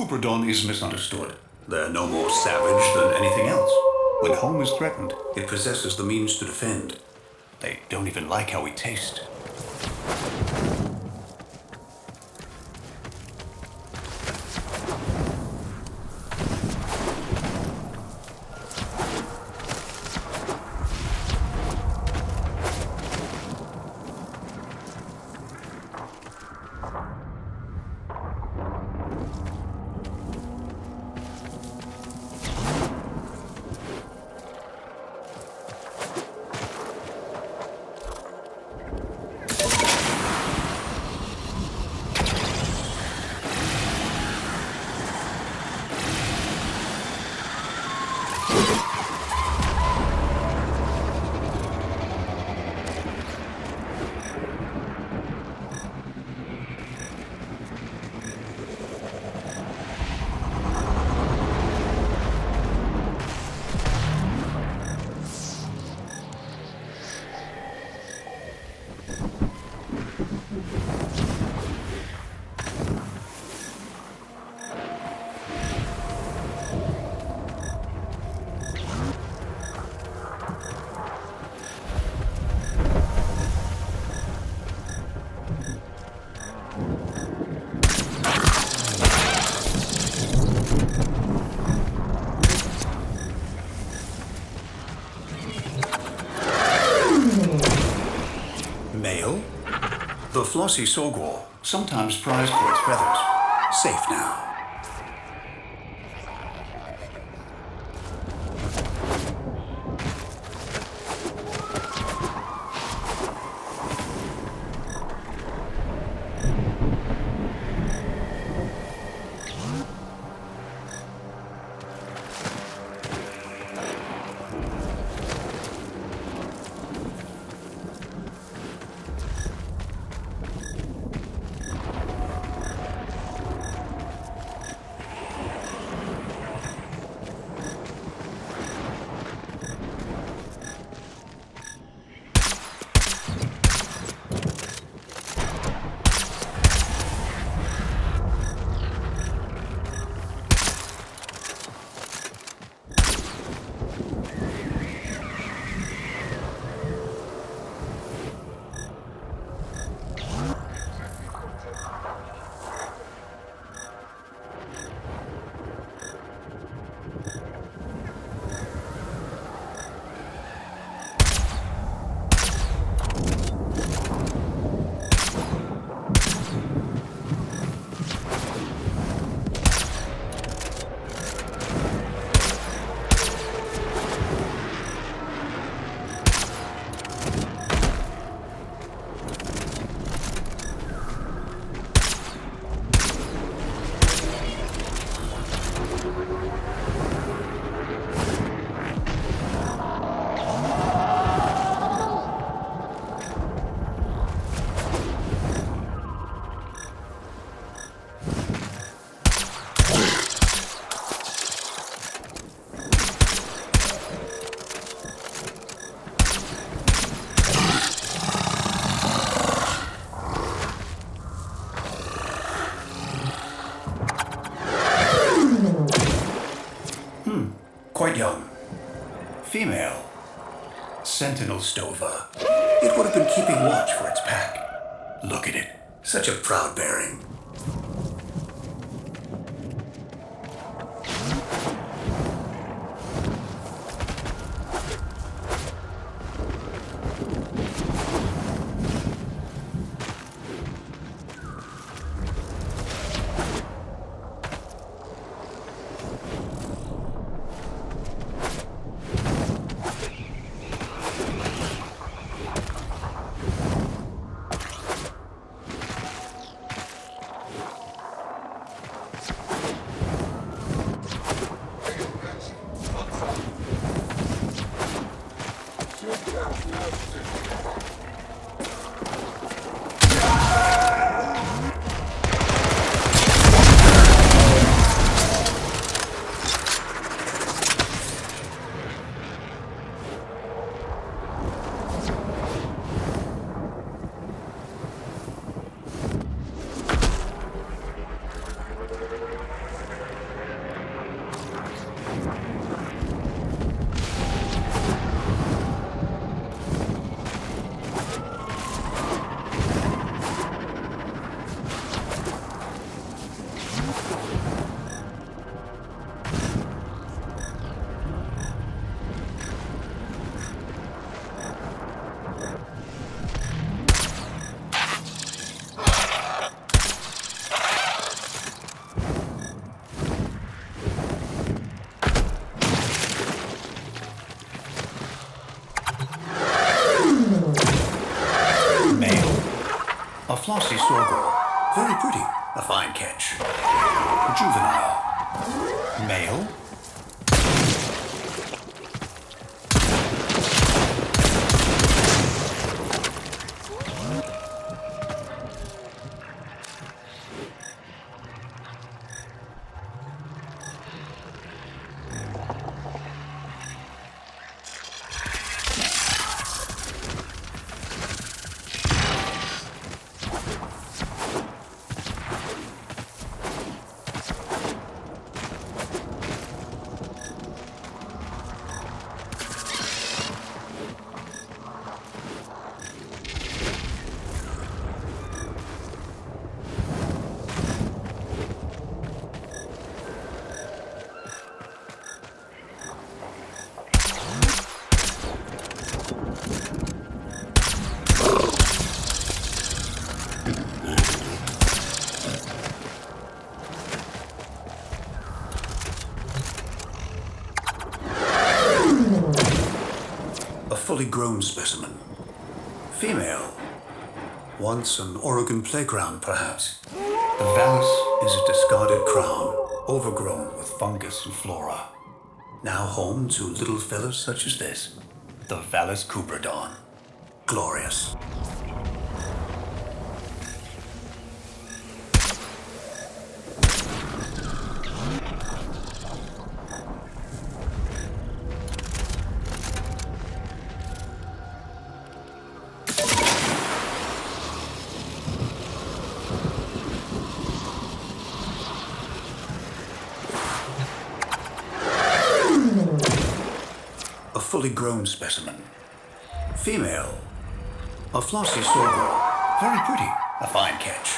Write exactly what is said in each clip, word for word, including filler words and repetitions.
Superdon is misunderstood. They're no more savage than anything else. When home is threatened, it possesses the means to defend. They don't even like how we taste. The flossy Sogor, sometimes prized for its feathers. Safe now. Quite young. Female. Sentinel Stova. It would have been keeping watch for its pack. Look at it. Such a proud bearing. flossy sorghum. Very pretty. A fine catch. Juvenile. Male. Fully grown specimen. Female. Once an Oregon playground, perhaps. The vallis is a discarded crown, overgrown with fungus and flora. Now home to little fellas such as this. The vallis Cupridon. Glorious. Fully grown specimen. Female. A flossy sorghum. Very pretty. A fine catch.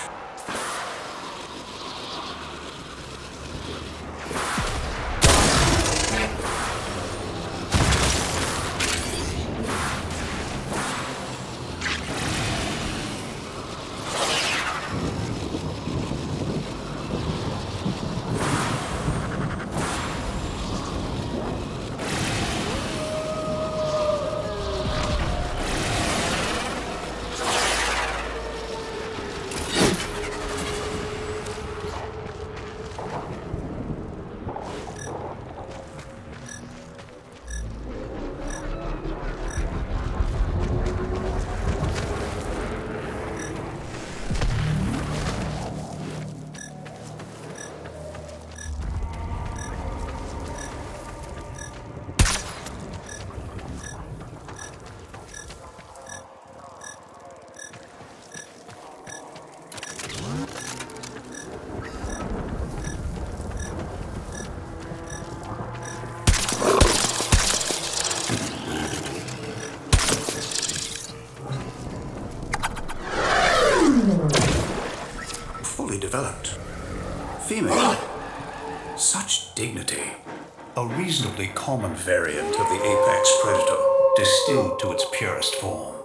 Developed. Female. Such dignity. A reasonably common variant of the apex predator, distilled to its purest form.